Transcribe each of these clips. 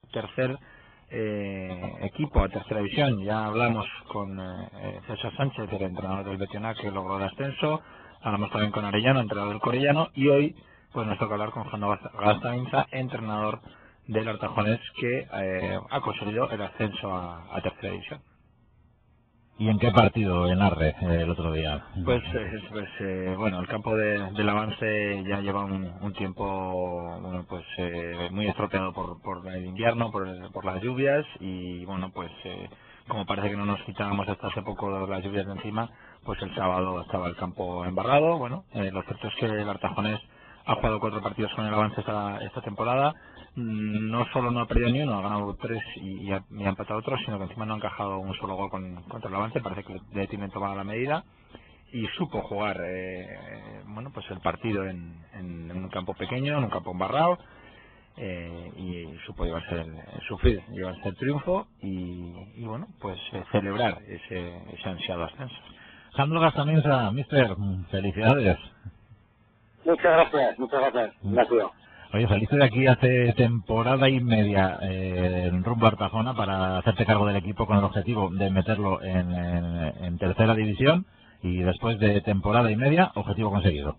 tercer equipo, a tercera división. Ya hablamos con César Sánchez, el entrenador del Betioná, que logró el ascenso. Hablamos también con Arellano, entrenador del Corellano, y hoy pues nos toca hablar con Jano Gastaminza, entrenador del Artajones, que ha conseguido el ascenso a tercera división. ¿Y en qué partido en Arre el otro día? Pues bueno, el campo del Avance ya lleva un tiempo, bueno, pues muy estropeado por el invierno, por las lluvias, y bueno, pues como parece que no nos quitábamos hasta hace poco las lluvias de encima, pues el sábado estaba el campo embarrado. Bueno, lo cierto es que el Artajones ha jugado 4 partidos con el Avance esta temporada. No solo no ha perdido ni uno, ha ganado 3 y ha empatado otros, sino que encima no ha encajado un solo gol contra el Avance. Parece que le tienen tomada la medida, y supo jugar bueno, pues el partido en un campo pequeño, en un campo embarrado, y supo llevarse el triunfo y bueno, pues celebrar ese ansiado ascenso. Jano Gastaminza, mister, felicidades. Muchas gracias, gracias. Oye, saliste de aquí hace temporada y media en rumbo a Artajona para hacerte cargo del equipo con el objetivo de meterlo en tercera división, y después de temporada y media, objetivo conseguido.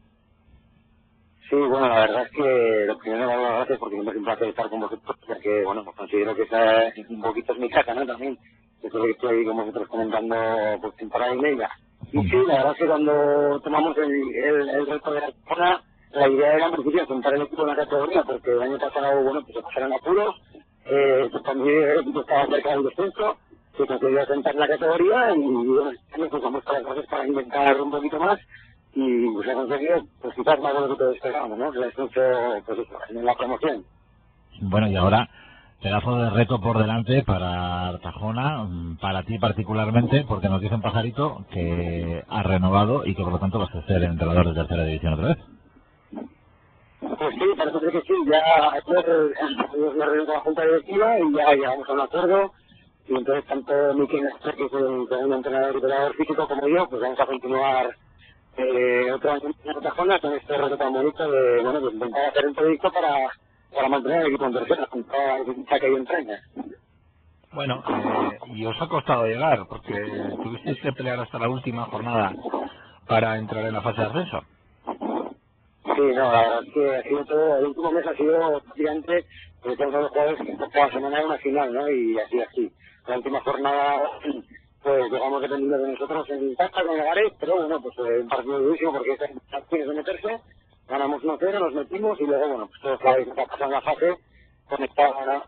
Sí, bueno, la verdad es que lo primero, las gracias, porque siempre es un placer estar con vosotros, porque bueno, pues considero que esa es un poquito es mi casa, ¿no? También, eso que estoy con vosotros comentando pues temporada y media. Y sí, la verdad es que cuando tomamos el reto de Artajona, la idea era en principio sentar el equipo en la categoría, porque el año pasado, bueno, pues se pasaron apuros, también el equipo estaba cerca del descenso, se consiguió sentar la categoría, y bueno, pues hemos hecho las cosas para intentar un poquito más, y pues se ha conseguido, pues quizás más de lo que todos esperábamos, ¿no? El ascenso, pues eso, en la promoción. Bueno, y ahora, pedazo de reto por delante para Artajona, para ti particularmente, porque nos dice un pajarito que ha renovado y que por lo tanto vas a ser entrenador de tercera división otra vez. Pues sí, parece ser que sí, ya ayer me reuní con la junta directiva y ya llegamos a un acuerdo, y entonces tanto Miquel Nestor, que es el segundo entrenador y preparador físico, como yo, pues vamos a continuar otro año en Artajona con este reto tan bonito de, bueno, pues intentar hacer un proyecto para mantener el equipo en tercera, con toda la dificultad que hay en trenes. Bueno, y os ha costado llegar, porque tuvisteis que pelear hasta la última jornada para entrar en la fase de ascenso. Sí, no, la verdad es que ha sido todo, el último mes ha sido gigante, porque todos los jugadores que cada semana era una final, ¿no? Y así. La última jornada, pues llegamos dependiendo de nosotros en casa con Legares, pero bueno, pues un partido durísimo porque es acciones de meterse, ganamos 1-0, nos metimos y luego, bueno, pues todos sabéis que ha pasado en la fase, conectada a la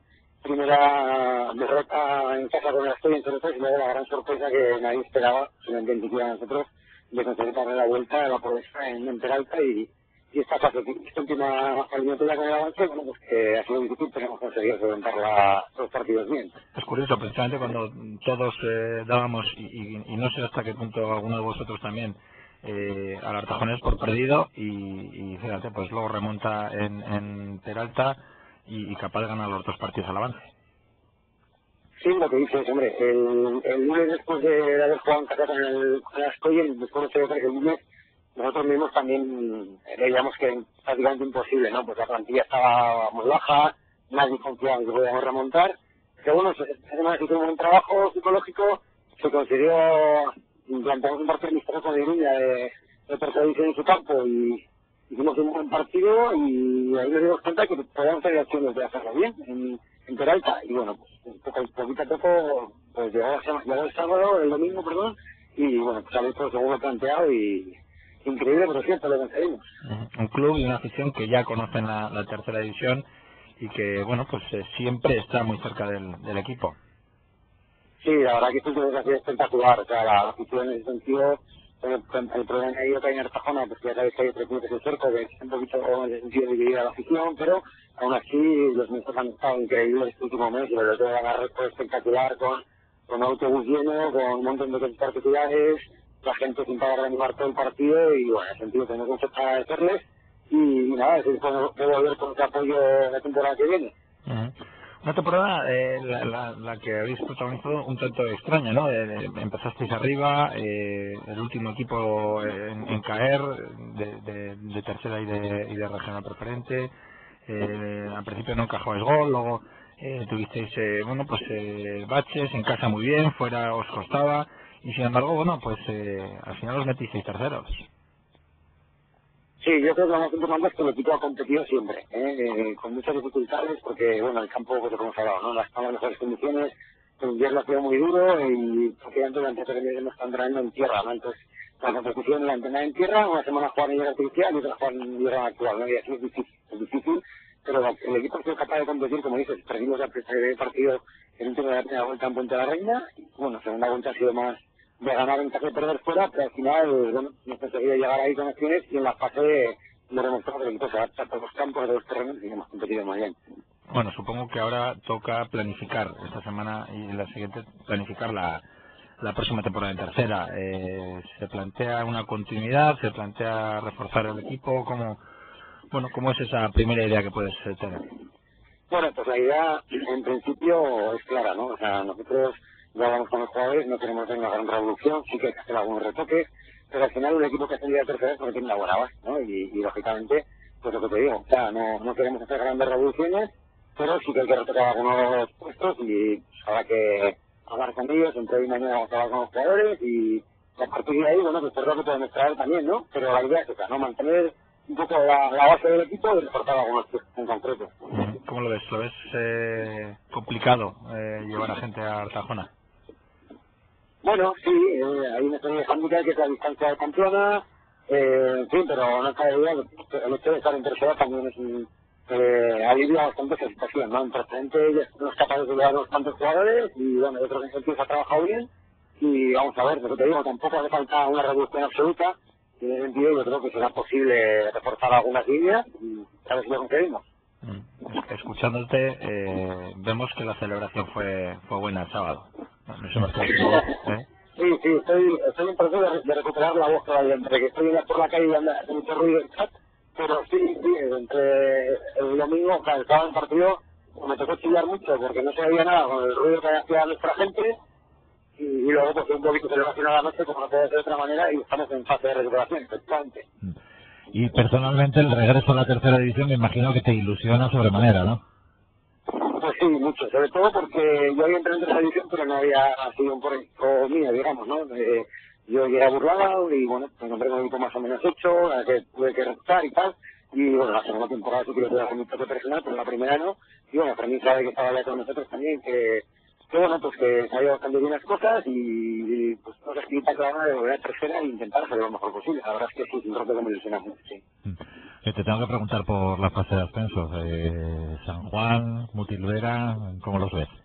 primera derrota en casa con el Estoy en 0-3, y luego la gran sorpresa que nadie esperaba, solamente siquiera nosotros, de conseguir darle la vuelta a la pobreza en Peralta, y esta fase, esta última eliminatoria con el Avance, bueno, pues que ha sido difícil, pero hemos conseguido solventar los partidos bien. Es curioso, precisamente cuando todos dábamos, y no sé hasta qué punto alguno de vosotros también, al Artajones por perdido, y fíjate, pues luego remonta en Peralta y capaz de ganar los 2 partidos al Avance. Sí, lo que dices, hombre, el lunes después de haber jugado en casa con el Ascoy, después de que el lunes nosotros mismos también veíamos que era prácticamente imposible, ¿no? Pues la plantilla estaba muy baja, nadie confiaba en que podíamos remontar, pero bueno, esta semana se hizo un buen trabajo psicológico, se consiguió implantar un partido amistoso con Iruña de tercera división en su campo, y hicimos un buen partido, y ahí nos dimos cuenta que podíamos tener opciones de hacerlo bien en Peralta, y bueno, pues poquito a poco, pues llegó el sábado, el domingo, perdón, y bueno, pues habéis todo según lo planteado, y increíble, pero cierto, lo conseguimos. Un club y una afición que ya conocen la tercera división y que, bueno, pues siempre está muy cerca del equipo. Sí, la verdad que esto ha sido espectacular, o sea, la afición en ese sentido, el problema ahí que hay en Artajona, pues ya sabéis que hay 3 puntos de cerco, que es un poquito en ese sentido dividida la afición, pero aún así los minutos han estado increíbles este último mes, y sobre todo la agarre fue espectacular, con autobús lleno, con un montón de particulares, la gente sin parar de animar todo el partido, y bueno, en ese sentido tenemos mucho para agradecerles, y nada, es de volver con ese apoyo la temporada que viene. Una temporada, la que habéis protagonizado un tanto extraña, ¿no? Empezasteis arriba, el último equipo en caer de tercera y de regional preferente, al principio no encajabais gol, luego tuvisteis baches, en casa muy bien, fuera os costaba, y sin embargo, bueno, pues al final os metisteis terceros. Sí, yo creo que lo más importante es que el equipo ha competido siempre, con muchas dificultades, porque, bueno, el campo, pues, como hemos hablado, ¿no? Las mejores condiciones, el invierno ha sido muy duro y prácticamente durante 3 meses hemos estado entrenando en tierra, ¿no? Entonces, la competición la entrenar en tierra, una semana jugar en hierro artificial y otra jugar en hierro actual, ¿no? Y así es difícil, pero el equipo ha sido capaz de competir, como dices, perdimos el primer partido en último de la primera vuelta en Puente de la Reina, y, bueno, segunda vuelta ha sido más de ganar en casa y perder fuera, pero al final, bueno, hemos conseguido llegar ahí con opciones y en la fase lo demostramos que el equipo se adapta a todos los campos, a todos los terrenos y hemos competido muy bien. Bueno, supongo que ahora toca planificar esta semana y la siguiente, planificar la próxima temporada en tercera. ¿Se plantea una continuidad? ¿Se plantea reforzar el equipo? ¿Cómo es esa primera idea que puedes tener? Bueno, pues la idea en principio es clara, ¿no? O sea, nosotros ya hablamos con los jugadores, no queremos hacer una gran revolución, sí que hay que hacer algunos retoques, pero al final un equipo que ascendía a tercera es porque tiene una buena base, ¿no? Y lógicamente, pues lo que te digo, o sea, no queremos hacer grandes revoluciones, pero sí que hay que retocar algunos puestos y habrá que hablar con ellos, entre hoy y mañana vamos a hablar con los jugadores y a partir de ahí, bueno, pues por lo que podemos traer también, ¿no? Pero la idea es esa, ¿no? Mantener un poco la base del equipo y reforzar algunos puestos en concreto. ¿Cómo lo ves? ¿Lo ves complicado llevar a gente a Artajona? Bueno, sí, hay una serie de handicap que es la distancia de Pamplona, en fin, pero no cabe duda que el hecho de estar en tercera también es un alivia bastante esa situación, ¿no? En precedente ya no es capaz de llevar unos cuantos jugadores y bueno, yo creo que en sentido se ha trabajado bien y vamos a ver, lo que te digo, tampoco hace falta una reducción absoluta y en ese sentido yo creo que será posible reforzar algunas líneas y a ver si lo conseguimos. Escuchándote, vemos que la celebración fue buena el sábado. Sí, estoy en proceso de recuperar la voz todavía, entre que estoy por la calle y anda hace mucho ruido en chat, pero sí, entre el domingo, claro, estaba en el partido, me tocó chillar mucho porque no se veía nada con el ruido que hacía nuestra gente y luego pues un poquito celebración a la noche como no puede ser de otra manera y estamos en fase de recuperación, efectivamente. Y personalmente el regreso a la tercera división me imagino que te ilusiona sobremanera, ¿no? Pues sí, mucho, sobre todo porque yo había entrado en tercera división pero no había sido un proyecto mío, digamos, ¿no? Yo llegué a Burlada y bueno, me encontré con un equipo más o menos hecho, a que tuve que reclutar y tal, y bueno, la segunda temporada sí que lo tuve que hacer mi propio personal, pero la primera no, y bueno, para mí sabe que estaba ya con nosotros también, que bueno, pues que sabía bastante bien las cosas y pues nos escrita cada una de volver a tercera e intentar hacer lo mejor posible, la verdad es que sí, es un rato que me ilusiona mucho, sí. Te tengo que preguntar por la fase de ascenso, San Juan, Mutilvera, ¿cómo los ves?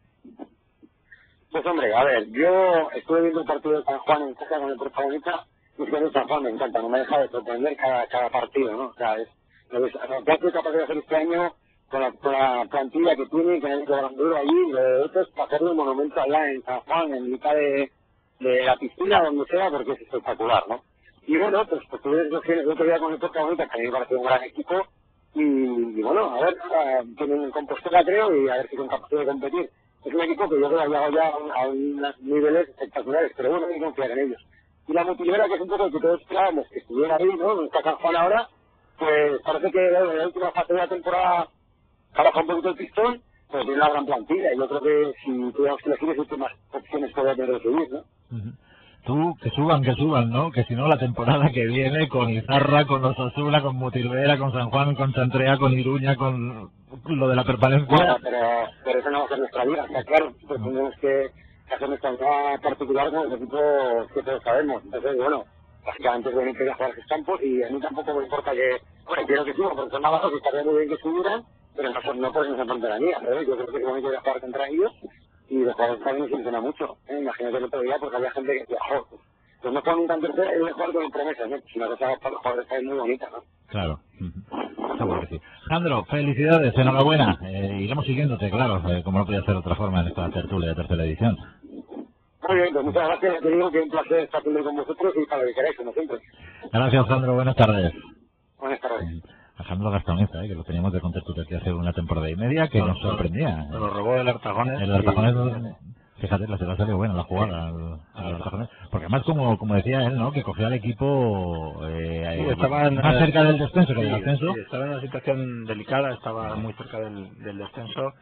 Pues hombre, a ver, yo estuve viendo el partido de San Juan en casa con el protagonista y es que a mí San Juan me encanta, no me deja de sorprender cada partido, ¿no? O sea, lo que ha sido capaz de hacer este año con la plantilla que tiene, con el granduro allí, esto es para hacerle un monumento allá en San Juan, en mitad de la piscina, donde sea, porque es espectacular, ¿no? Y bueno, pues tuve el otro día con el protagonista, que a mí me pareció un gran equipo, y bueno, a ver, tienen compostura creo, y a ver si son capaces de competir. Es un equipo que yo creo que ha llegado ya a unos niveles espectaculares, pero bueno, hay que confiar en ellos. Y la Mutilvera, que es un poco el que todos esperábamos que estuviera ahí, ¿no? Está San Juan ahora, pues parece que en la última fase de la temporada ha bajado un poquito el pistón, pero tiene una gran plantilla, y yo creo que si tuviéramos que elegir, existen más opciones podría tener de subir, ¿no? Tú, que suban, ¿no? Que si no, la temporada que viene, con Izarra, con Osasuna, con Mutilvera, con San Juan, con Chantrea, con Iruña, con lo de la permanencia... Bueno, pero eso no va a ser nuestra liga, está claro. Pues tenemos que hacer nuestra liga particular con los equipos que todos sabemos. Entonces, bueno, básicamente es bonito ir a jugar a sus campos y a mí tampoco me importa que... Bueno, quiero que suban, porque son más bajos y estaría muy bien que subieran, pero no por eso se enfrentan a la liga, ¿sabes? Yo creo que es bonito ir a jugar contra ellos y los jugadores también nos ilusiona mucho. Imagínate el otro día porque había gente que decía, pues no juegan nunca en tercera y voy a jugar con promesas, ¿no? Si una cosa para los jugadores está muy bonita, ¿no? Claro, seguro que sí. Jandro, felicidades, enhorabuena. Iremos siguiéndote, claro, como no podía ser de otra forma en esta tertulia de tercera edición. Muy bien, pues muchas gracias, te digo que es un placer estar con vosotros y para lo que queráis, como siempre. Gracias, Jandro, buenas tardes. Buenas tardes. Alejandro Gastoneza, que lo teníamos de contexto desde hace una temporada y media, que nos sorprendía. Nos lo robó el Artajones. El Artajones, fíjate, se le ha salido buena la jugada al Artajones. Porque además, como decía él, ¿no? Que cogió al equipo más cerca del descenso que del ascenso. Sí, estaba en una situación delicada, estaba muy cerca del descenso.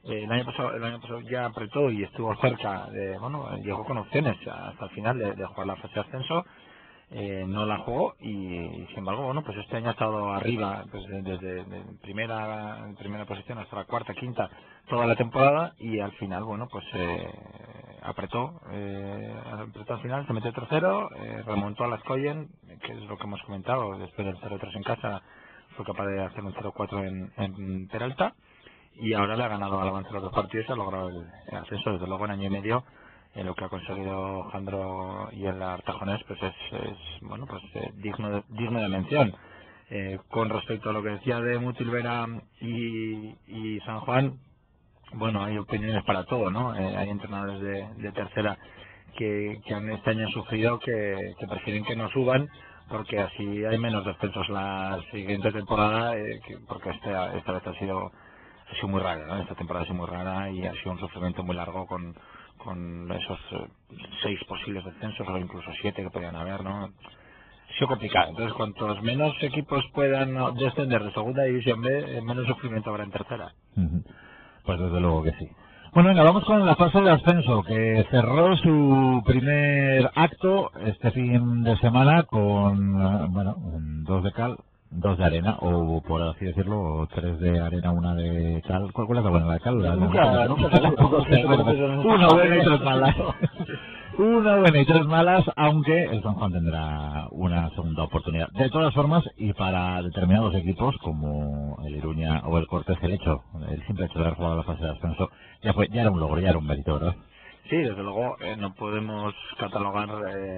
el año pasado ya apretó y estuvo cerca de, bueno, llegó con opciones hasta el final de jugar la fase de ascenso. No la jugó y sin embargo, bueno, pues este año ha estado arriba, pues desde primera posición hasta la cuarta, quinta, toda la temporada, y al final, bueno, pues apretó al final, se metió tercero, remontó a Lazcoyen, que es lo que hemos comentado, después del 0-3 en casa fue capaz de hacer un 0-4 en Peralta, y ahora le ha ganado al avance de los dos partidos y ha logrado el ascenso. Desde luego en año y medio lo que ha conseguido Jandro y el Artajonés pues es bueno, pues digno de mención. Con respecto a lo que decía de Mutilvera y San Juan, bueno, hay opiniones para todo, ¿no? Hay entrenadores de tercera que este año han sufrido que prefieren que no suban porque así hay menos descensos la siguiente temporada, porque esta vez ha sido muy rara, ¿no? Esta temporada ha sido muy rara y ha sido un sufrimiento muy largo con esos 6 posibles descensos o incluso 7 que podían haber, ¿no? Ha sido complicado. Entonces, cuantos menos equipos puedan descender de segunda división B, menos sufrimiento habrá en tercera. Pues desde luego que sí. Bueno, venga, vamos con la fase de ascenso, que cerró su primer acto este fin de semana con, bueno, 2 de cal, 2 de arena, o por así decirlo, 3 de arena, 1 de cal. ¿Cuál es la buena? ¿La de cal? Nunca una buena y 3 malas. Una buena y 3 malas, aunque el San Juan tendrá una segunda oportunidad. De todas formas, y para determinados equipos, como el Iruña o el Cortés, el simple hecho de haber jugado la fase de ascenso, ya era un logro, ya era un mérito, ¿verdad? Sí, desde luego no podemos catalogar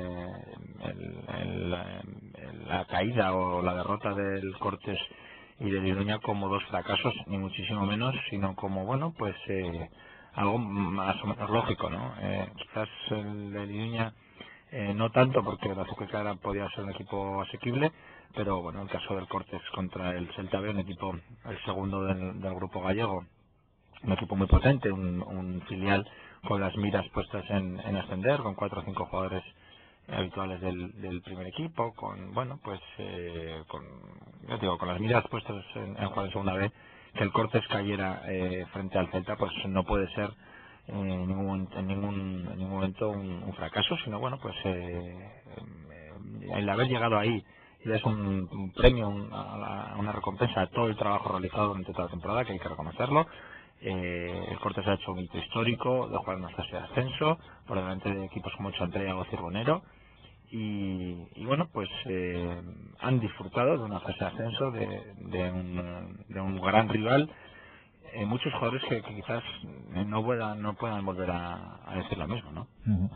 la caída o la derrota del Cortés y del Iruña como 2 fracasos, ni muchísimo menos, sino como, bueno, pues algo más o menos lógico, ¿no? Quizás el del Iruña no tanto, porque la Azuqueca podía ser un equipo asequible, pero bueno, el caso del Cortés contra el Celta B, un equipo, el segundo del grupo gallego, un equipo muy potente, un filial con las miras puestas en ascender, con 4 o 5 jugadores habituales del primer equipo, con, bueno, pues con las miras puestas en jugar en segunda B, que el Cortés cayera frente al Celta, pues no puede ser en ningún momento un fracaso, sino, bueno, pues el haber llegado ahí y es un premio, una recompensa a todo el trabajo realizado durante toda la temporada, que hay que reconocerlo. El Cortés ha hecho un hito histórico de jugar en una fase de ascenso por delante de equipos como Chantrella o Cirbonero y bueno, pues han disfrutado de una fase de ascenso de un gran rival, muchos jugadores que quizás no puedan volver a decir lo mismo, ¿no?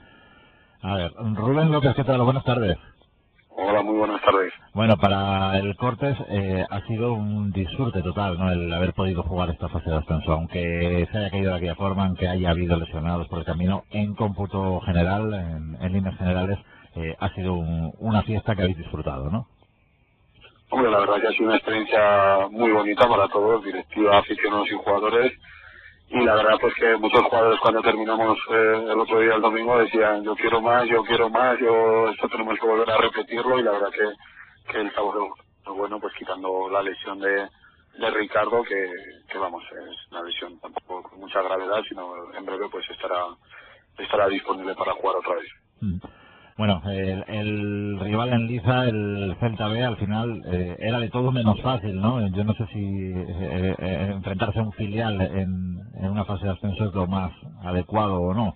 A ver, Rubén López, ¿qué tal? Buenas tardes. Hola, muy buenas tardes. Bueno, para el Cortés ha sido un disfrute total, ¿no? El haber podido jugar esta fase de ascenso, aunque se haya caído de aquella forma, aunque haya habido lesionados por el camino, en cómputo general, en líneas generales, ha sido una fiesta que habéis disfrutado, ¿no? Hombre, la verdad que ha sido una experiencia muy bonita para todos, directiva, aficionados y jugadores. Y la verdad pues que muchos jugadores cuando terminamos el otro día, el domingo, decían yo quiero más, esto tenemos que volver a repetirlo, y la verdad que el sabor bueno, pues quitando la lesión de Ricardo, que vamos, es una lesión tampoco con mucha gravedad, sino en breve pues estará disponible para jugar otra vez. Bueno, el rival en liza, el Celta B, al final era de todo menos fácil, ¿no? Yo no sé si enfrentarse a un filial en una fase de ascenso es lo más adecuado o no.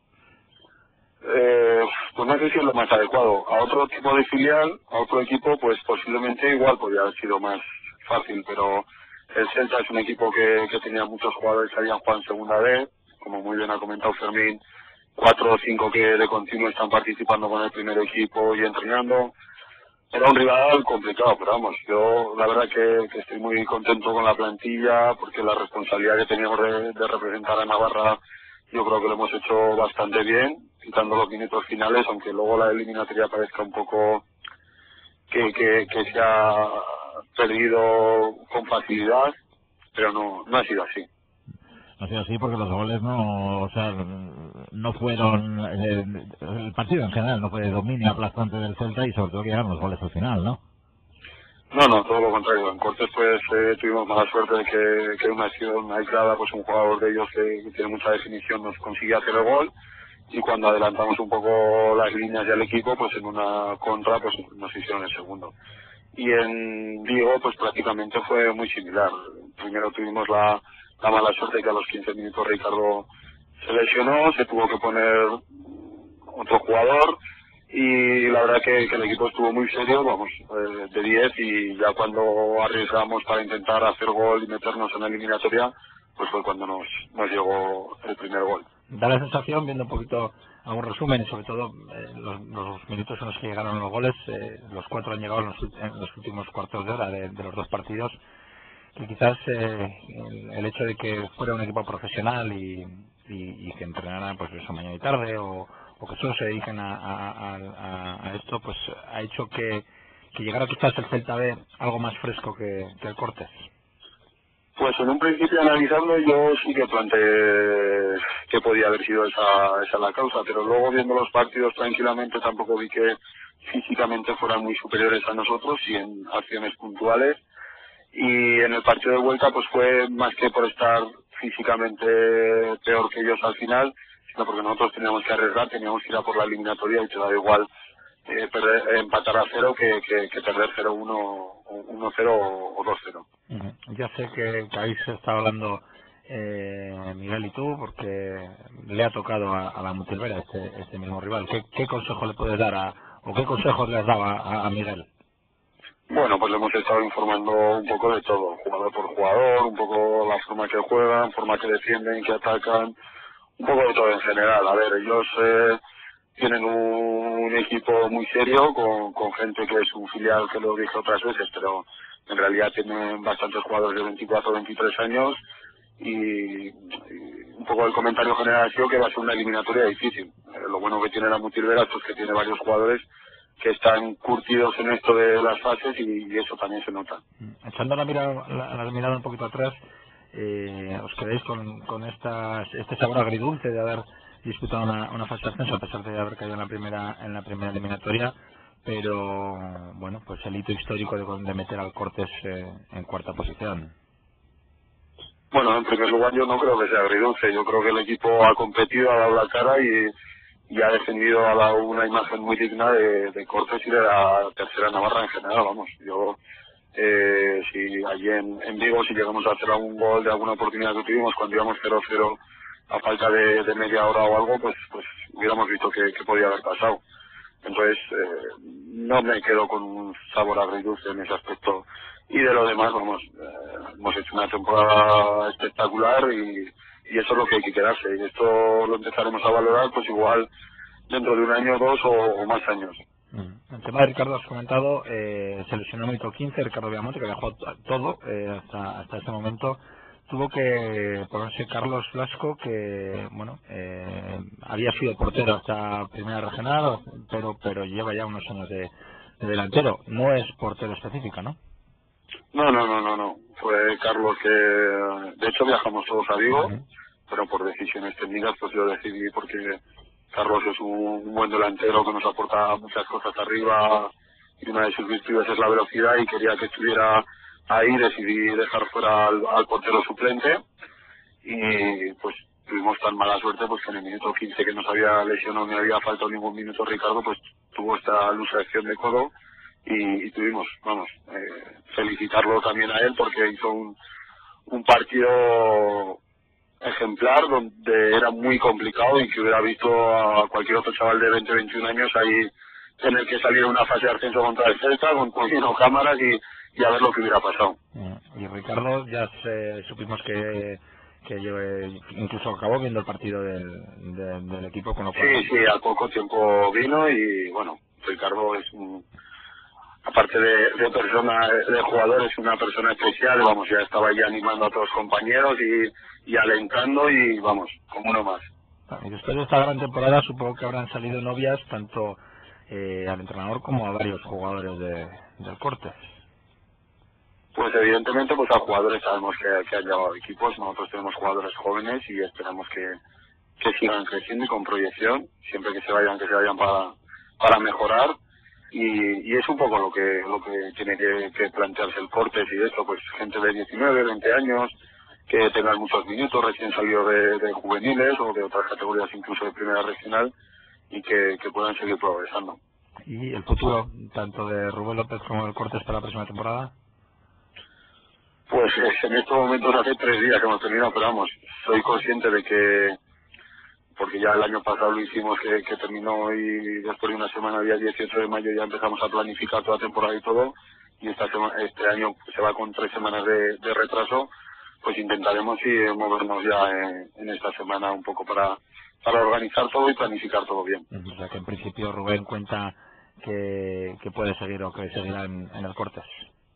Pues no sé si es lo más adecuado. A otro tipo de filial, a otro equipo, pues posiblemente igual podría haber sido más fácil, pero el Celta es un equipo que tenía muchos jugadores que habían jugado en segunda B, como muy bien ha comentado Fermín, 4 o 5 que de continuo están participando con el primer equipo y entrenando. Era un rival complicado, pero vamos, yo la verdad que estoy muy contento con la plantilla, porque la responsabilidad que teníamos de representar a Navarra, yo creo que lo hemos hecho bastante bien, quitando los minutos finales, aunque luego la eliminatoria parezca un poco que se ha perdido con facilidad, pero no ha sido así. No ha sido así porque los goles no fueron, el partido en general no fue de dominio aplastante del Celta, y sobre todo que llegaron los goles al final, ¿no? No, todo lo contrario. En Cortes pues tuvimos mala suerte de que una acción aislada, pues un jugador de ellos que tiene mucha definición nos consigue hacer el gol, y cuando adelantamos un poco las líneas y al equipo, pues en una contra pues nos hicieron el segundo. Y en Vigo pues prácticamente fue muy similar. Primero tuvimos la mala suerte que a los 15 minutos Ricardo se lesionó, se tuvo que poner otro jugador, y la verdad que el equipo estuvo muy serio, vamos, de 10, y ya cuando arriesgamos para intentar hacer gol y meternos en la eliminatoria, pues fue cuando nos llegó el primer gol. Da la sensación, viendo un poquito algún resumen y sobre todo los minutos en los que llegaron los goles, los 4 han llegado en los últimos cuartos de hora de los dos partidos, que quizás el hecho de que fuera un equipo profesional y que entrenara pues eso mañana y tarde o que solo se dediquen a esto, pues ha hecho que llegara quizás el Celta B algo más fresco que el Cortes. Pues en un principio, analizando, yo sí que planteé que podía haber sido esa la causa, pero luego viendo los partidos tranquilamente tampoco vi que físicamente fueran muy superiores a nosotros, y en acciones puntuales. Y en el partido de vuelta pues fue más que por estar físicamente peor que ellos al final, sino porque nosotros teníamos que arriesgar, teníamos que ir a por la eliminatoria, y te da igual empatar a 0 que perder 0-1, 1-0 o 2-0. Ya sé que habéis estado hablando Miguel y tú, porque le ha tocado a la Mutilvera este mismo rival. ¿Qué consejo le puedes dar o qué consejos le has dado a Miguel? Bueno, pues le hemos estado informando un poco de todo, jugador por jugador, un poco la forma que juegan, forma que defienden, que atacan, un poco de todo en general. A ver, ellos tienen un equipo muy serio con gente que es un filial, que lo dije otras veces, pero en realidad tienen bastantes jugadores de 24 o 23 años, y un poco el comentario general ha sido que va a ser una eliminatoria difícil. Lo bueno que tiene la Mutilvera es que tiene varios jugadores que están curtidos en esto de las fases, y eso también se nota. Echando la mirada un poquito atrás, ¿os quedáis con este sabor agridulce de haber disputado una fase de ascenso a pesar de haber caído en la primera eliminatoria? Pero bueno, pues el hito histórico de meter al Cortes en cuarta posición. Bueno, en primer lugar yo no creo que sea agridulce, yo creo que el equipo ha competido, ha dado la cara y ha defendido, ha dado una imagen muy digna de Cortes y de la tercera Navarra en general, vamos. Yo, si allí en Vigo, si llegamos a hacer algún gol de alguna oportunidad que tuvimos cuando íbamos 0-0 a falta de media hora o algo, pues hubiéramos visto que podía haber pasado. Entonces, no me quedo con un sabor agridulce en ese aspecto. Y de lo demás, vamos, hemos hecho una temporada espectacular, y eso es lo que hay que quedarse. Y esto lo empezaremos a valorar, pues igual dentro de un año, 2 o más años. El tema de Ricardo has comentado, se lesionó en el 15, Ricardo Villamonte, que dejó todo hasta ese momento. Tuvo que ponerse Carlos Blasco, que bueno, había sido portero hasta primera regional, pero lleva ya unos años de delantero. No es portero específica, ¿no? No. Fue Carlos que, de hecho, viajamos todos a Vigo, pero por decisiones técnicas pues yo decidí, porque Carlos es un buen delantero que nos aporta muchas cosas arriba, y una de sus virtudes es la velocidad, y quería que estuviera ahí. Decidí dejar fuera al portero suplente, y pues tuvimos tan mala suerte pues que en el minuto 15, que nos había lesionado, no había faltado ningún minuto Ricardo, pues tuvo esta luxación de codo, y tuvimos, felicitarlo también a él, porque hizo un partido ejemplar, donde era muy complicado, y que hubiera visto a cualquier otro chaval de 20-21 años ahí tener que salir a una fase de ascenso contra el Celta con cámaras y a ver lo que hubiera pasado. Y Ricardo, ya supimos que incluso acabó viendo el partido del equipo, con lo cual... Sí, al poco tiempo vino, y bueno, Ricardo es aparte de persona, de jugador, es una persona especial, vamos, ya estaba ahí animando a todos los compañeros y alentando, y vamos, como uno más. Y después de esta gran temporada supongo que habrán salido novias tanto al entrenador como a varios jugadores del Cortes. Pues evidentemente pues a jugadores sabemos que han llevado equipos. Nosotros tenemos jugadores jóvenes y esperamos que sigan creciendo y con proyección, siempre que se vayan para mejorar. y es un poco lo que tiene que plantearse el Cortes y esto, pues gente de 19, 20 años, que tengan muchos minutos, recién salido de juveniles o de otras categorías incluso de primera regional, y que puedan seguir progresando. ¿Y el futuro, tanto de Rubén López como del Cortes para la próxima temporada? Pues en estos momentos hace 3 días que hemos terminado, pero vamos, soy consciente de que, porque ya el año pasado lo hicimos, que terminó, y después de una semana, día 18 de mayo, ya empezamos a planificar toda la temporada y todo, y este año se va con 3 semanas de retraso, pues intentaremos movernos ya en esta semana un poco para organizar todo y planificar todo bien. O sea que en principio Rubén cuenta que puede seguir o que seguirá en el Cortes.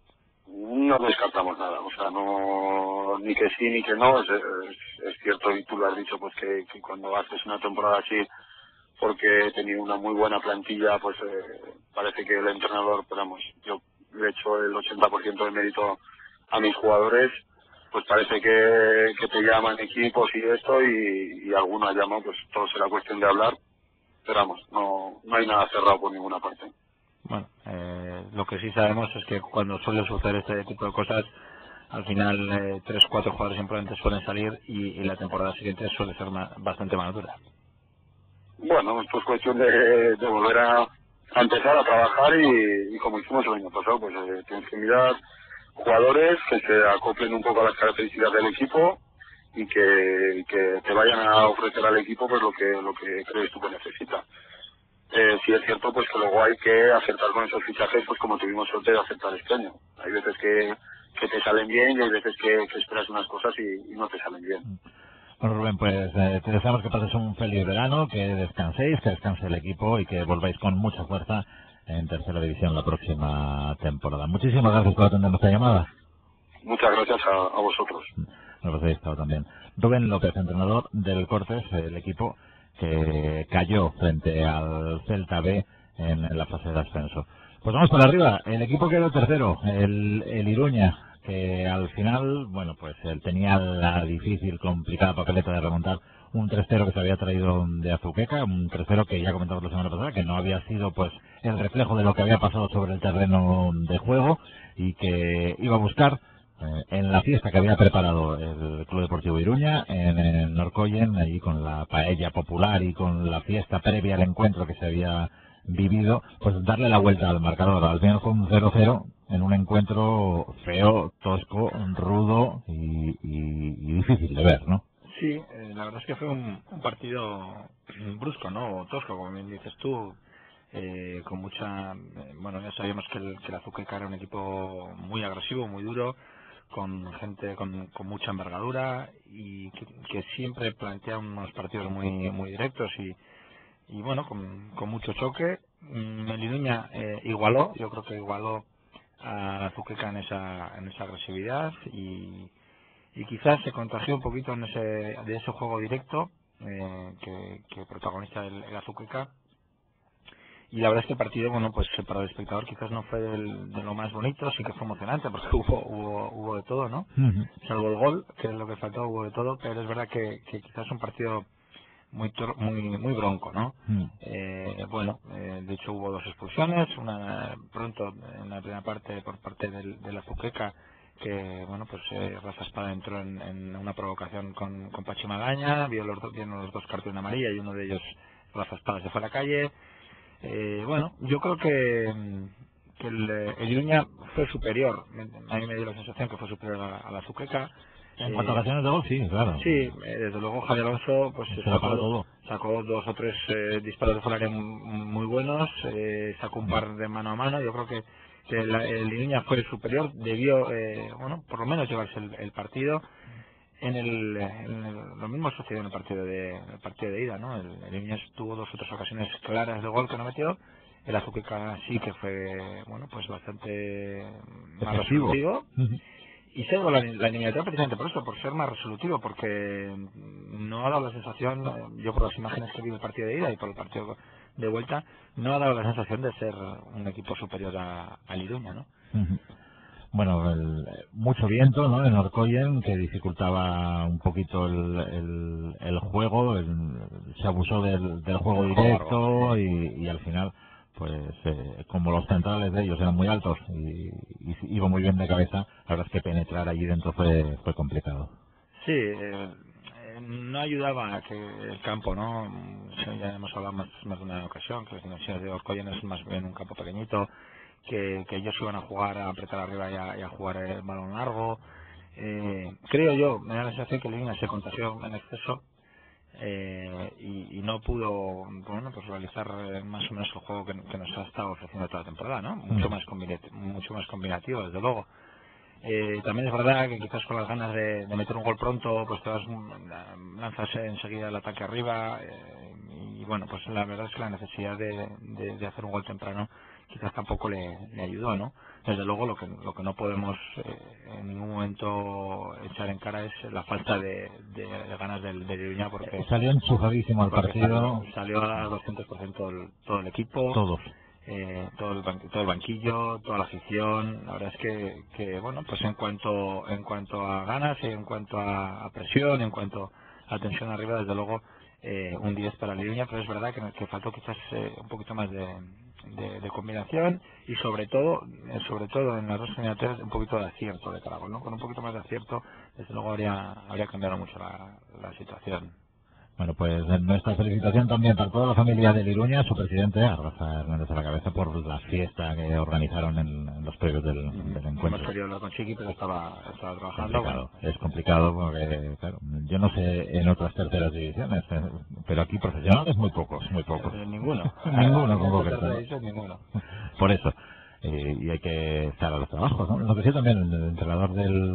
No descartamos nada, o sea, no, ni que sí ni que no, es cierto, y tú lo has dicho, pues que cuando haces una temporada así, porque he tenido una muy buena plantilla, pues parece que el entrenador, pero vamos, yo le echo el 80% de mérito a mis jugadores, pues parece que te llaman equipos y esto, y alguno ha llamado, pues todo será cuestión de hablar, pero vamos, no hay nada cerrado por ninguna parte. Bueno, lo que sí sabemos es que cuando suele suceder este tipo de cosas, al final 3 o 4 jugadores importantes suelen salir y la temporada siguiente suele ser bastante más dura. Bueno, esto es cuestión de volver a empezar a trabajar y como hicimos el año pasado, pues tienes que mirar jugadores que se acoplen un poco a las características del equipo y que te vayan a ofrecer al equipo pues lo que crees tú que necesita. Sí es cierto pues que luego hay que acertar con esos fichajes, pues como tuvimos suerte de acertar este año. Hay veces que te salen bien y hay veces que esperas unas cosas y no te salen bien. Bueno, Rubén, pues te deseamos que pases un feliz verano, que descanséis, que descanse el equipo y que volváis con mucha fuerza en tercera división la próxima temporada. Muchísimas gracias por atender nuestra llamada. Muchas gracias a vosotros. Nos habéis estado también. Rubén López, entrenador del Cortes, el equipo que cayó frente al Celta B en la fase de ascenso. Pues vamos para arriba. El equipo quedó tercero, el Iruña, que al final, bueno, pues él tenía la difícil, complicada papeleta de remontar un 3-0 que se había traído de Azuqueca, un 3-0 que ya comentamos la semana pasada, que no había sido pues el reflejo de lo que había pasado sobre el terreno de juego y que iba a buscar en la fiesta que había preparado el Club Deportivo Iruña en Norcoyen, allí con la paella popular y con la fiesta previa al encuentro que se había vivido, pues darle la vuelta al marcador. Al final fue un 0-0 en un encuentro feo, tosco, rudo y difícil de ver, ¿no? Sí, la verdad es que fue un partido brusco, ¿no? O tosco, como bien dices tú, con mucha... bueno, ya sabíamos que el Azuqueca era un equipo muy agresivo, muy duro, con gente con mucha envergadura y que siempre plantea unos partidos muy directos y bueno, con mucho choque. El Iruña igualó, yo creo que igualó a Azuqueca en esa agresividad y quizás se contagió un poquito de ese juego directo que protagoniza el Azuqueca. Y la verdad es que el partido, bueno, pues para el espectador quizás no fue de lo más bonito, sí que fue emocionante porque hubo de todo, ¿no? Salvo el gol, que es lo que faltó, hubo de todo, pero es verdad que quizás un partido muy bronco, ¿no? Bueno, de hecho hubo 2 expulsiones, una pronto en la primera parte por parte de la Azuqueca, que bueno, pues Rafa Espada entró en una provocación con Pachi Magaña, vieron los 2 cartones amarilla y uno de ellos, Rafa Espada, se fue a la calle. Bueno, yo creo que el Iruña fue superior, a mí me dio la sensación que fue superior a la Azuqueca. En cuanto a ocasiones de gol, sí, claro. Sí, desde luego Javier Alonso pues sacó 2 o 3 disparos de fuera muy buenos, sacó un par de mano a mano. Yo creo que el Iruña fue superior, debió bueno, por lo menos llevarse el partido. Lo mismo sucedió en el partido de ida, ¿no? El Iruña tuvo 2 o 3 ocasiones claras de gol que no metió. El Azuqueca sí que fue, bueno, pues bastante más resolutivo. Y se dio la eliminatoria precisamente por eso, por ser más resolutivo, porque no ha dado la sensación, yo por las imágenes que vi del partido de ida y por el partido de vuelta, no ha dado la sensación de ser un equipo superior al Iruña, ¿no? Bueno, mucho viento, ¿no? En Orcoyen, que dificultaba un poquito el juego, se abusó del juego directo y al final pues como los centrales de ellos eran muy altos y iban muy bien de cabeza, la verdad es que penetrar allí dentro fue complicado. Sí, no ayudaba a que el campo, ¿no? Sí, ya hemos hablado más de una ocasión, que las dimensiones de Orcoyen es más bien un campo pequeñito, que ellos iban a jugar, a apretar arriba y a jugar el balón largo. Creo yo, me da la sensación que Línea se contagió en exceso y no pudo, bueno, pues realizar más o menos el juego que nos ha estado ofreciendo toda la temporada, ¿no? Mucho más combinativo, desde luego. También es verdad que quizás con las ganas de meter un gol pronto, pues te lanzas enseguida el ataque arriba y bueno, pues la verdad es que la necesidad de hacer un gol temprano quizás tampoco le ayudó, ¿no? Desde luego lo que no podemos en ningún momento echar en cara es la falta de ganas del Iruña, porque salió enchufadísimo al partido, salió a 200% todo el equipo, todos. Todo el banquillo, toda la afición. La verdad es que bueno, pues en cuanto a ganas y en cuanto a presión, en cuanto a tensión arriba, desde luego un 10 para la línea, pero es verdad que faltó quizás un poquito más de combinación y sobre todo en las dos eliminatorias un poquito de acierto de cada gol, ¿no? Con un poquito más de acierto, desde luego habría cambiado mucho la situación. Bueno, pues nuestra felicitación también para toda la familia de Iruña, su presidente, a Rafa Hernández a la cabeza, por la fiesta que organizaron en los previos del encuentro. Hemos querido hablar con Chiqui, pero estaba trabajando. Complicado. Es complicado porque, claro, yo no sé en otras terceras divisiones, pero aquí profesionales muy pocos. Ninguno. Ninguno con concreto. Ninguno. Por eso. Y hay que estar a los trabajos, ¿no? Lo que sí también, el entrenador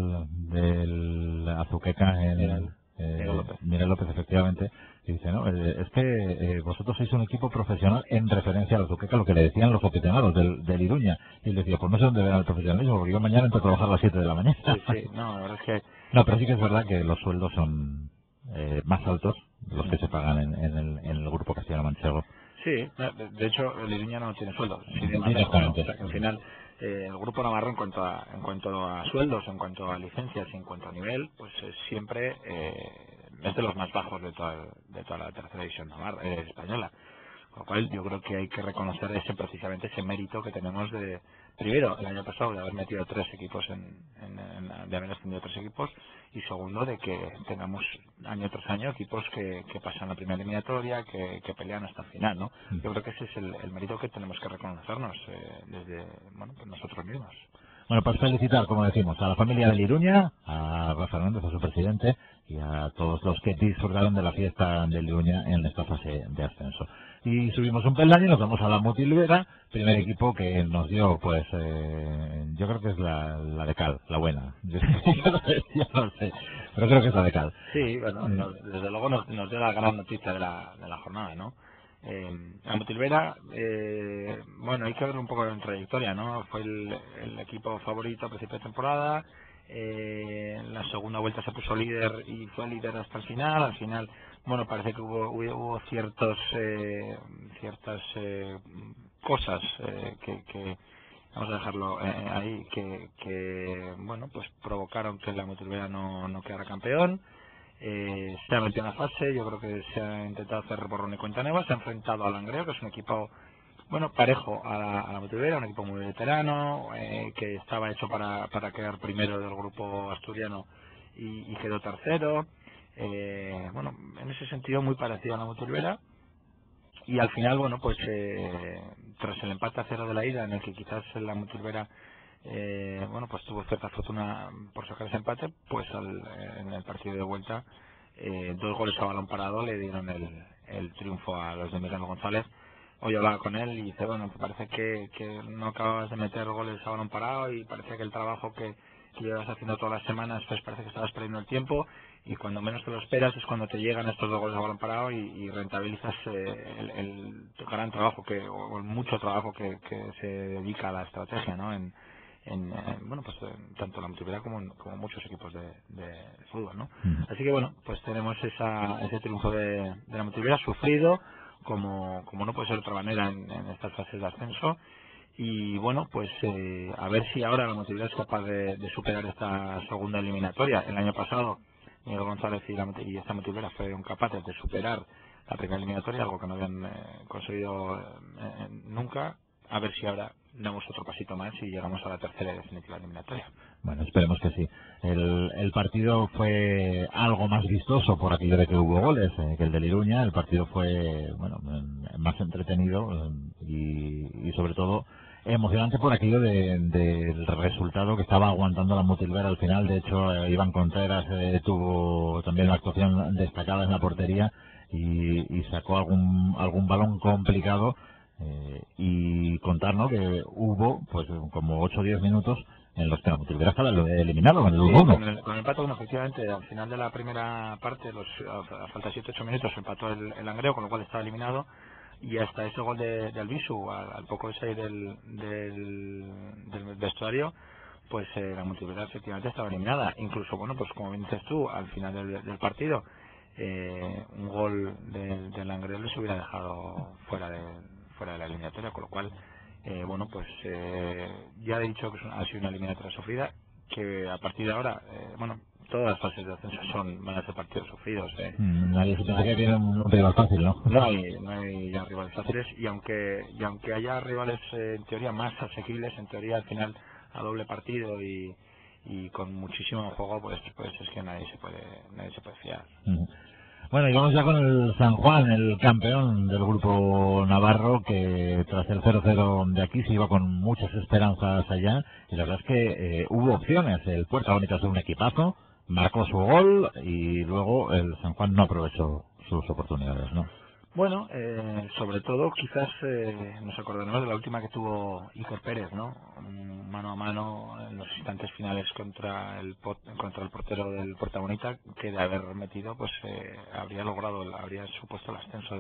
del Azuqueca Miguel López, efectivamente, y dice, no, es que vosotros sois un equipo profesional en referencia a la Azuqueca, lo que le decían los aficionados del Iruña. Y él decía, pues no sé dónde verán el profesionalismo, porque yo mañana entro a trabajar a las 7 de la mañana. Sí, no, la verdad es que... No, pero sí que es verdad que los sueldos son más altos, los que se pagan en el grupo castellano-manchego. Sí, de hecho el Iruña no tiene sueldo. Exactamente. O sea, que al final el grupo navarro en cuanto a sueldos, en cuanto a licencias y en cuanto a nivel, pues siempre es de los más bajos de toda la tercera división española. Con lo cual yo creo que hay que reconocer precisamente ese mérito que tenemos de, primero, el año pasado de haber metido 3 equipos de haber ascendido 3 equipos, y segundo, de que tengamos año tras año equipos que pasan la primera eliminatoria, que pelean hasta el final, ¿no? Yo creo que ese es el mérito que tenemos que reconocernos desde, bueno, pues nosotros mismos. Bueno, pues felicitar, como decimos, a la familia de Iruña, a Rafa Hernández, a su presidente, y a todos los que disfrutaron de la fiesta de Iruña en esta fase de ascenso. Y subimos un peldaño y nos vamos a la Mutilvera, primer equipo que nos dio, pues, yo creo que es la de Cal, la buena. Yo no sé, pero creo que es la de Cal. Sí, bueno, desde luego nos dio la gran noticia de la jornada, ¿no? La Mutilvera, bueno, hay que ver un poco en trayectoria, ¿no? Fue el equipo favorito a principio de temporada, en la segunda vuelta se puso líder y fue líder hasta el final. Al final, bueno, parece que hubo ciertas cosas que vamos a dejarlo ahí, que bueno, pues provocaron que la Mutilvera no quedara campeón. Se ha metido en la fase, yo creo que se ha intentado hacer borrón y cuenta nueva, se ha enfrentado al Langreo, que es un equipo, bueno, parejo a la Mutilvera, un equipo muy veterano, que estaba hecho para quedar primero del grupo asturiano y quedó tercero. Bueno, en ese sentido muy parecido a la Mutilvera. Y al final, bueno, pues tras el empate a 0 de la ida, en el que quizás la Mutilvera bueno, pues tuvo cierta fortuna por sacar ese empate, pues en el partido de vuelta 2 goles a balón parado le dieron el triunfo a los de Miguel González. Hoy hablaba con él y dice, bueno, me parece que no acababas de meter goles a balón parado y parece que el trabajo que llevas haciendo todas las semanas, pues parece que estabas perdiendo el tiempo, y cuando menos te lo esperas es cuando te llegan estos 2 goles a balón parado y rentabilizas el gran trabajo o el mucho trabajo que se dedica a la estrategia, ¿no? Bueno, pues tanto la Mutilvera como muchos equipos de fútbol, ¿no? Así que bueno, pues tenemos ese triunfo de la Mutilvera sufrido, como no puede ser de otra manera en estas fases de ascenso. Y bueno, pues a ver si ahora la Mutilvera es capaz de superar esta segunda eliminatoria. El año pasado Miguel González y esta Mutilvera fueron capaces de superar la primera eliminatoria, algo que no habían conseguido nunca. A ver si ahora damos otro pasito más y llegamos a la tercera y definitiva eliminatoria. Bueno, esperemos que sí. El partido fue algo más vistoso por aquello de que hubo goles que el de Iruña. El partido fue, bueno, más entretenido y sobre todo emocionante por aquello del resultado que estaba aguantando la Mutilvera al final. De hecho, Iván Contreras tuvo también una actuación destacada en la portería y sacó algún balón complicado. Y contar, ¿no?, que hubo pues como 8 o 10 minutos en los que la Mutilvera estaba eliminado con el 1-1. Con el empate, efectivamente, al final de la primera parte, a falta de 7-8 minutos, empató el Langreo, con lo cual estaba eliminado. Y hasta ese gol de Albisu, al poco de salir del vestuario, pues la Mutilvera efectivamente estaba eliminada. Incluso, bueno, pues como bien dices tú, al final del partido, un gol del Langreo les hubiera dejado fuera de la eliminatoria, con lo cual bueno, pues ya he dicho que ha sido una eliminatoria sufrida, que a partir de ahora, bueno, todas las fases de ascenso van a ser partidos sufridos. Nadie se piensa que tiene un rival fácil, ¿no? No hay ya rivales fáciles, y aunque haya rivales en teoría más asequibles, en teoría al final a doble partido y con muchísimo juego, pues es que nadie se puede fiar. Bueno, y vamos ya con el San Juan, el campeón del grupo navarro, que tras el 0-0 de aquí se iba con muchas esperanzas allá, y la verdad es que hubo opciones. El Puerta Bonita es un equipazo, marcó su gol y luego el San Juan no aprovechó sus oportunidades, ¿no? Bueno, sobre todo quizás nos acordaremos de la última que tuvo Iker Pérez, ¿no? Mano a mano en los instantes finales contra el portero del Puerta Bonita, que de haber metido pues habría supuesto el ascenso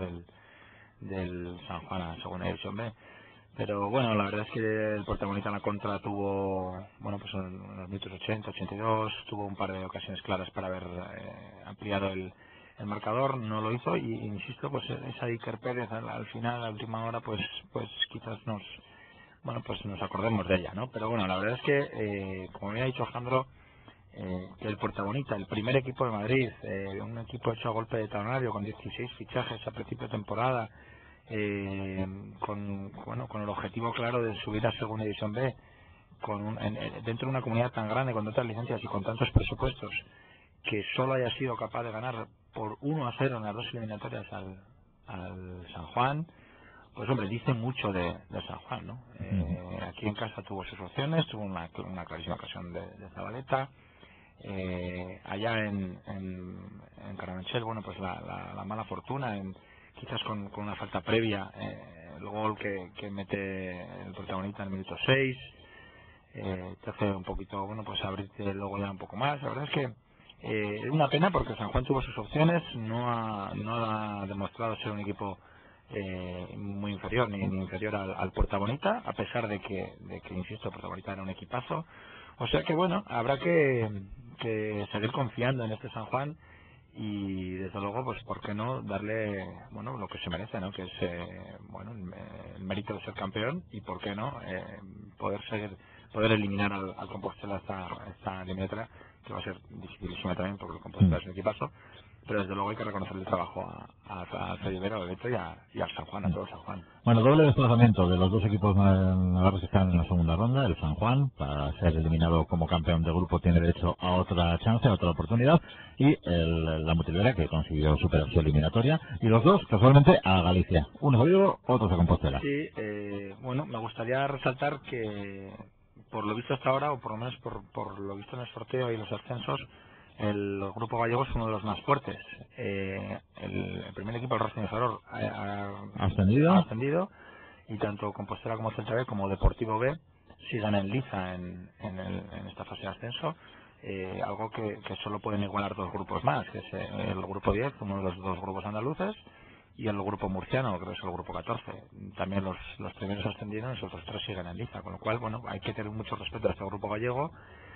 del San Juan a Segunda División B. Pero bueno, la verdad es que el Puerta Bonita en la contra tuvo, bueno, pues en los minutos 80, 82, tuvo un par de ocasiones claras para haber ampliado el marcador, no lo hizo, y insisto, pues esa Iker Pérez al final, a la última hora, pues quizás nos acordemos de ella, ¿no? Pero bueno, la verdad es que, como había dicho Alejandro, que el Puerta Bonita, el primer equipo de Madrid, un equipo hecho a golpe de talonario, con 16 fichajes a principio de temporada, con el objetivo claro de subir a Segunda División B, dentro de una comunidad tan grande, con tantas licencias y con tantos presupuestos, que solo haya sido capaz de ganar por 1-0 en las dos eliminatorias al San Juan, pues hombre, dice mucho de San Juan, ¿no? Aquí en casa tuvo sus opciones, tuvo una clarísima ocasión de Zabaleta, allá en Carabanchel, bueno, pues la mala fortuna, quizás con una falta previa, el gol que mete el protagonista en el minuto 6, te hace un poquito, bueno, pues abrirte luego ya un poco más. La verdad es que es una pena, porque San Juan tuvo sus opciones, no ha demostrado ser un equipo muy inferior, ni inferior al Puerta Bonita, a pesar de que insisto, el Puerta Bonita era un equipazo. O sea que bueno, habrá que seguir confiando en este San Juan, y desde luego, pues por qué no darle, bueno, lo que se merece, ¿no? Que es el mérito de ser campeón, y por qué no poder eliminar al Compostela esta eliminatoria, que va a ser dificilísima también, porque el Compostela es un equipazo. Pero desde luego hay que reconocer el trabajo a Fedibero, a Beto y al San Juan, a todo el San Juan. Bueno, doble desplazamiento de los dos equipos navarros que están en la segunda ronda. El San Juan, para ser eliminado como campeón de grupo, tiene derecho a otra chance, a otra oportunidad, y la Mutilvera, que consiguió superar su eliminatoria, y los dos, casualmente, a Galicia. Uno a Vigo, otro a Compostela. Sí, bueno, me gustaría resaltar que, por lo visto hasta ahora, o por lo menos por lo visto en el sorteo y los ascensos, el grupo gallego es uno de los más fuertes. El primer equipo, el Racing de Ferrol, ha ascendido, y tanto Compostela como Celta B como Deportivo B sigan en liza en esta fase de ascenso, algo que solo pueden igualar dos grupos más, que es el grupo 10, uno de los dos grupos andaluces, y el grupo murciano, que es el grupo 14. También los primeros ascendieron, y los otros tres siguen en liza, con lo cual, bueno, hay que tener mucho respeto a este grupo gallego.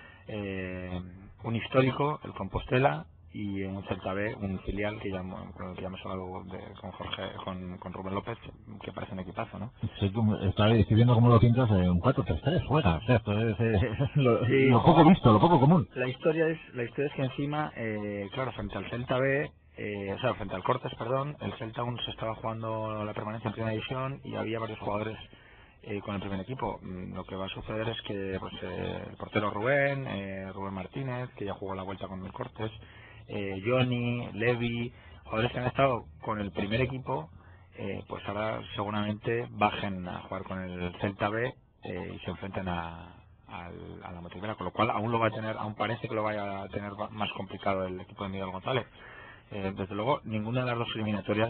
Un histórico, el Compostela, y en un Celta B, un filial con el que ya hemos hablado con Rubén López, que parece un equipazo, ¿no? Sí, estaba viendo cómo lo pintas en un 4-3-3 juega. O sea, esto es lo poco visto, lo poco común. La historia es que encima, claro, frente al Celta B, o sea, frente al Cortes, perdón, el Celta aún se estaba jugando la permanencia en primera división y había varios jugadores con el primer equipo. Lo que va a suceder es que pues, el portero Rubén Martínez, que ya jugó la vuelta con el Cortes, Johnny, Levi, jugadores que han estado con el primer equipo, pues ahora seguramente bajen a jugar con el Celta B y se enfrenten a la Motivera, con lo cual aún parece que lo vaya a tener más complicado el equipo de Miguel González. Desde luego, ninguna de las dos eliminatorias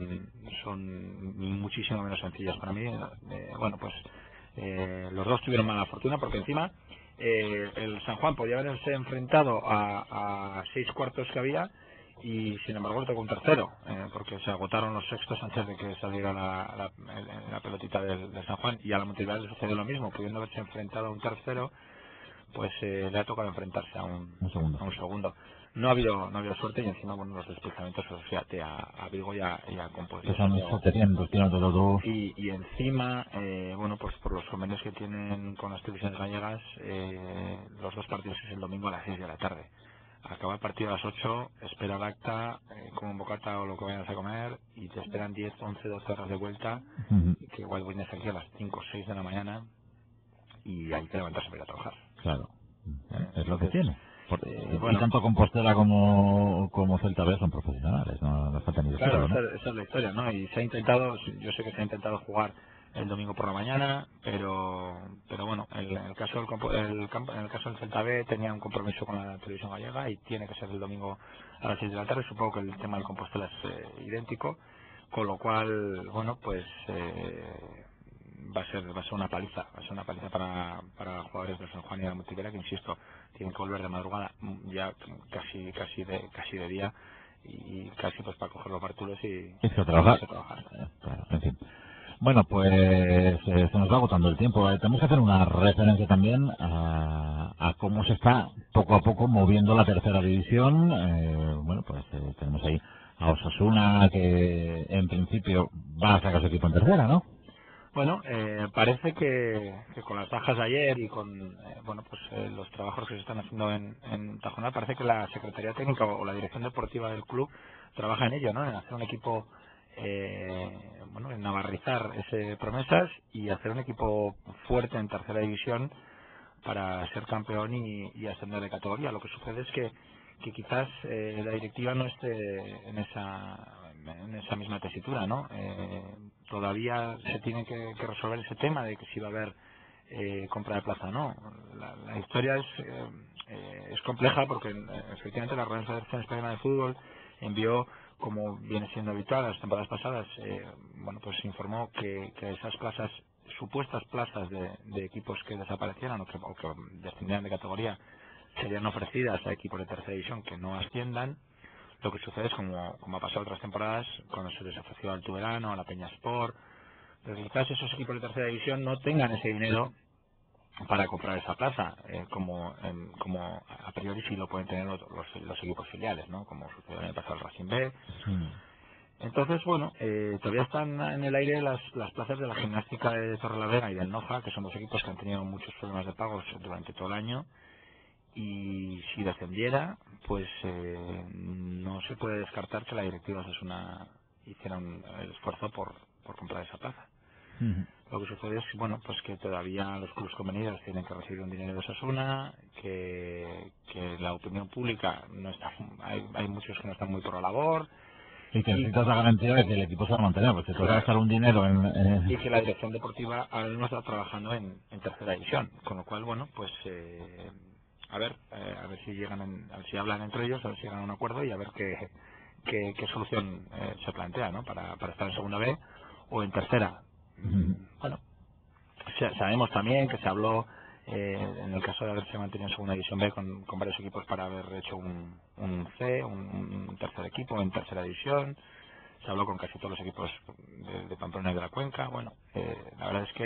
son muchísimo menos sencillas para mí. Bueno, pues los dos tuvieron mala fortuna porque encima el San Juan podía haberse enfrentado a 6 cuartos que había y sin embargo le tocó un tercero, porque se agotaron los sextos antes de que saliera la pelotita del San Juan, y a la Montreal le sucedió lo mismo, pudiendo haberse enfrentado a un tercero, pues le ha tocado enfrentarse a un segundo. No ha habido suerte, y encima bueno, los desplazamientos, fíjate, a Vigo y a Compost. Que son 700 kilómetros. Y encima, bueno, pues por los convenios que tienen con las televisiones gallegas, los dos partidos es el domingo a las 6 de la tarde. Acaba el partido a las 8, espera el acta, como un bocata o lo que vayas a comer, y te esperan 10, 11, 12 horas de vuelta, que igual vienes aquí a las 5 o 6 de la mañana, y hay que levantarse para ir a trabajar. Claro, es lo que tiene. Bueno, y tanto Compostela como Celta B son profesionales, no falta ni claro, ¿no? esa es la historia, ¿no? Y se ha intentado, yo sé que se ha intentado jugar el domingo por la mañana, pero bueno, en el caso del Celta B tenía un compromiso con la televisión gallega y tiene que ser el domingo a las 6 de la tarde. Supongo que el tema del Compostela es idéntico, con lo cual, bueno, pues va a ser una paliza, para jugadores de San Juan y de la Motivera, que insisto, tienen que volver de madrugada, ya casi de día, y casi pues para coger los bártulos y trabajar. Claro, en fin. Bueno, pues se nos va agotando el tiempo. Tenemos que hacer una referencia también a cómo se está poco a poco moviendo la tercera división. Bueno, pues tenemos ahí a Osasuna, que en principio va a sacar su equipo en tercera, ¿no? Bueno, parece que con las bajas de ayer y con bueno, pues los trabajos que se están haciendo en Tajonar, parece que la Secretaría Técnica o la Dirección Deportiva del club trabaja en ello, ¿no? En hacer un equipo, bueno, en navarrizar ese promesas y hacer un equipo fuerte en tercera división para ser campeón y ascender de categoría. Lo que sucede es que quizás la directiva no esté en esa misma tesitura, ¿no? Todavía se tiene que resolver ese tema de que si va a haber compra de plaza o no. La historia es compleja porque efectivamente la Real Federación Española de Fútbol envió, como viene siendo habitual las temporadas pasadas, bueno, pues informó que esas plazas, supuestas plazas de equipos que desaparecieran o que descendieran de categoría, serían ofrecidas a equipos de tercera división que no asciendan. Lo que sucede es, como ha pasado otras temporadas, cuando se les ofreció al Tuberano, a la Peña Sport, pero quizás esos equipos de tercera división no tengan ese dinero para comprar esa plaza, como a priori sí lo pueden tener los equipos filiales, ¿no? Como sucedió en el pasado el Racing B. Entonces, bueno, todavía están en el aire las plazas de la Gimnástica de Torrelavega y del Noja, que son dos equipos que han tenido muchos problemas de pagos durante todo el año, y si descendiera, pues no se puede descartar que la directiva de Osasuna hiciera el esfuerzo por comprar esa plaza. Lo que sucede es, bueno, pues que todavía los clubes convenidos tienen que recibir un dinero de Osasuna, que la opinión pública no está, hay muchos que no están muy por la labor, y que necesitas la garantía de que el equipo se va a mantener, porque te va a gastar un dinero y que la dirección deportiva ahora mismo está trabajando en tercera división, con lo cual, bueno, pues a ver si si hablan entre ellos, a ver si llegan a un acuerdo y a ver qué solución se plantea, ¿no? Para estar en segunda B o en tercera. Bueno, sabemos también que se habló en el caso de haberse mantenido en segunda división B con varios equipos para haber hecho un C, un tercer equipo en tercera división. Se habló con casi todos los equipos de Pamplona y de la Cuenca. Bueno, la verdad es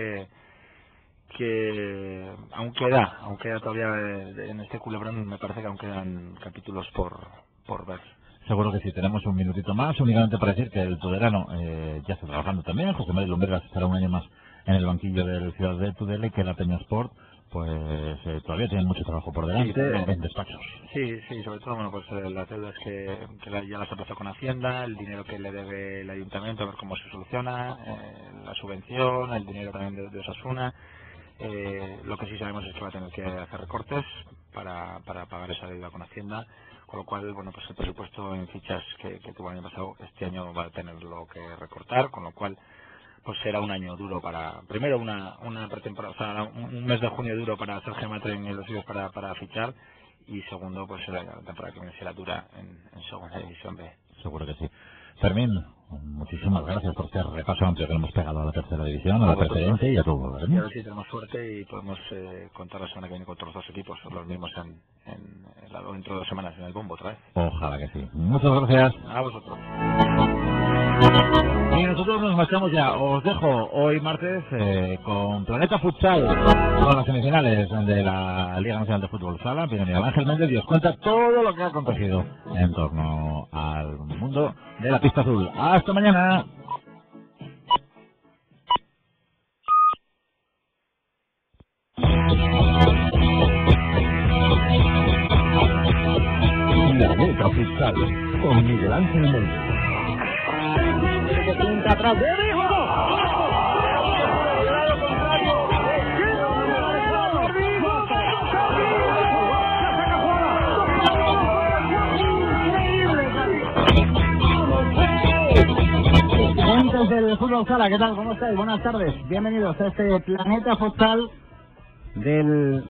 que aún queda todavía en este culebrón. Me parece que aún quedan capítulos por ver. Seguro que sí. Tenemos un minutito más, únicamente para decir que el Tudelano ya está trabajando también. José María Lumbreras estará un año más en el banquillo del Ciudad de Tudela, y que la Peña Sport pues todavía tienen mucho trabajo por delante en despachos. Sí, sobre todo, bueno, pues las deudas que ya las ha pasado con Hacienda, el dinero que le debe el Ayuntamiento, a ver cómo se soluciona, la subvención, el dinero también de Osasuna. Lo que sí sabemos es que va a tener que hacer recortes para pagar esa deuda con Hacienda, con lo cual, bueno, pues el presupuesto en fichas que tuvo el año pasado, este año va a tenerlo que recortar, con lo cual pues será un año duro primero una pretemporada, o sea, un mes de junio duro para Sergio Matren y los suyos para fichar, y segundo, pues la temporada que viene será dura en segunda división B. Seguro que sí. Fermín, muchísimas gracias por este repaso amplio que hemos pegado a la tercera división, a la preferente y a todo. Y a ver si tenemos suerte y podemos contar la semana que viene con otros dos equipos, los mismos dentro de 2 semanas en el bombo otra vez. Ojalá que sí. Muchas gracias. A vosotros. Y nosotros nos marchamos ya. Os dejo hoy martes con Planeta Futsal, con las semifinales de la Liga Nacional de Fútbol Sala. Viene Miguel Ángel Méndez y os cuenta todo lo que ha acontecido en torno al mundo de la pista azul. ¡Hasta mañana! Planeta Futsal con Miguel Ángel Méndez. Atrás de Oyentes del Fútbol Sala, ¿qué tal? ¿Cómo estáis? Buenas tardes. Bienvenidos a este Planeta Futsal del